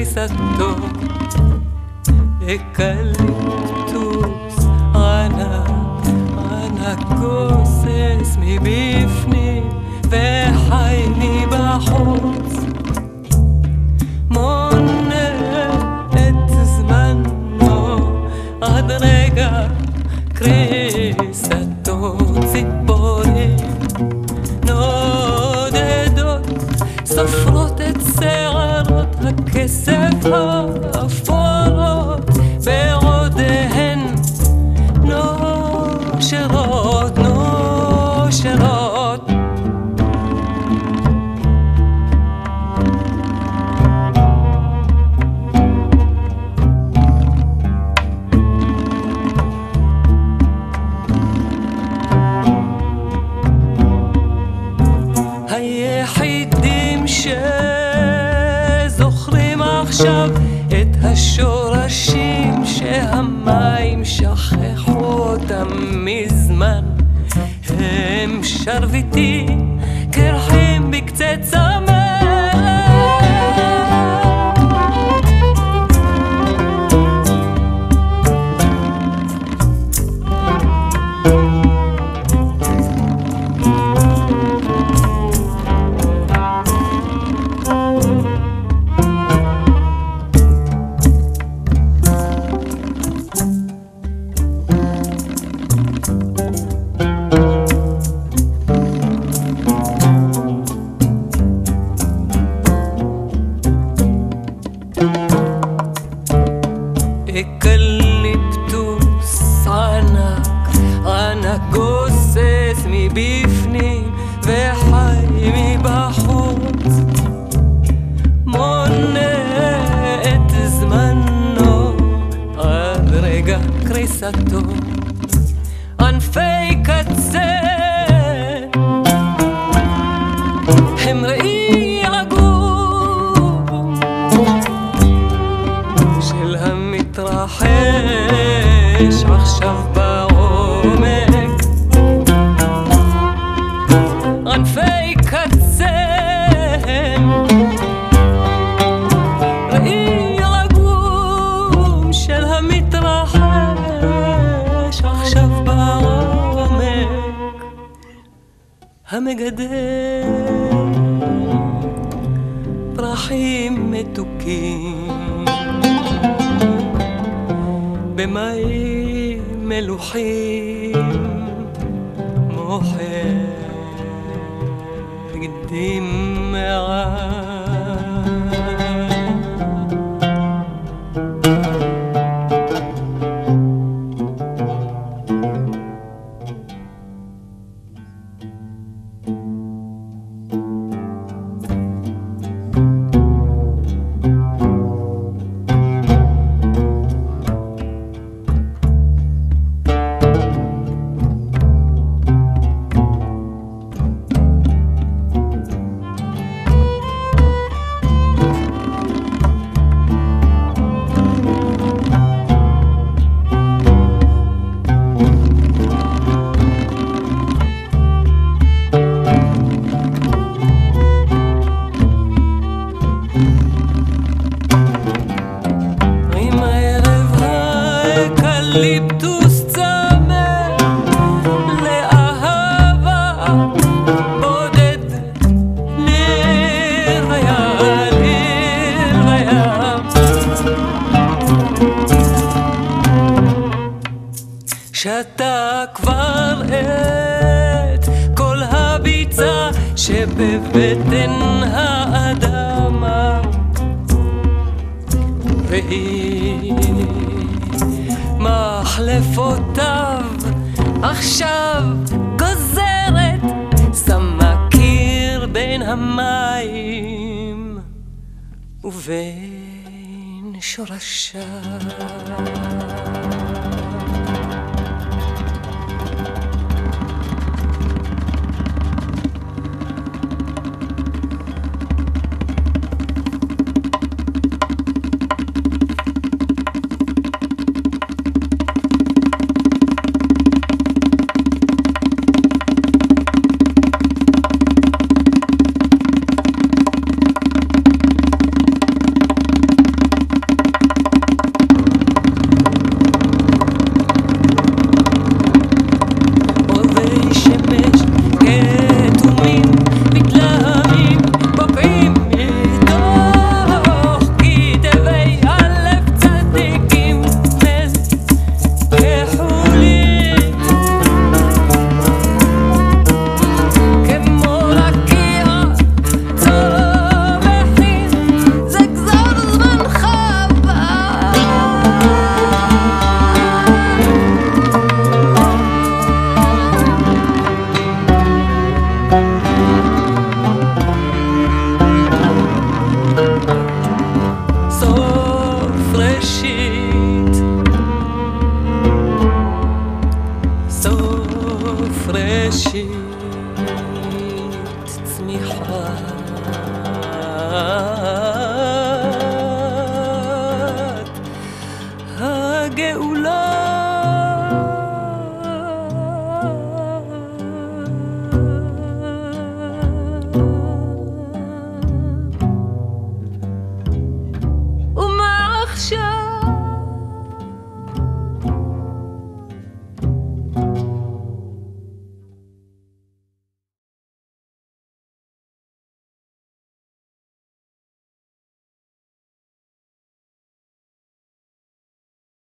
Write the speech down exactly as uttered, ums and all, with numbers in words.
קריסתו, אקליפטוס ענק, ענק גוסס מבפנים וחי מבחוץ, מונה את זמנו עד רגע קריסתו. ציפורים נודדות סופרות את שערות הכסף האפורות, בעודיהן נושרות נושרות. היחידים שזוכרים עכשיו את השורשים שהמים שכחו אותם מזמן, הם שרביטים קרחים בקצה צמא. אקליפטוס ענק, ענק גוסס מבפנים וחי מבחוץ, מונה את זמנו עד רגע קריסתו. ענפי קצה הם ראי עגום של המתרחש עכשיו בעומק. ענפי קצה ראי עגום של המתרחש עכשיו בעומק. המגדל פרחים מתוקים במים מלוחים, מוחק דמעה. אקליפטוס צמא לאהבה בודד לרוויה, לרוויה. שתה כבר את כל הביצה שבבטן האדמה, והיא מחלפותיו עכשיו גוזרת, שמה קיר בין המים ובין שורשיו. ואולי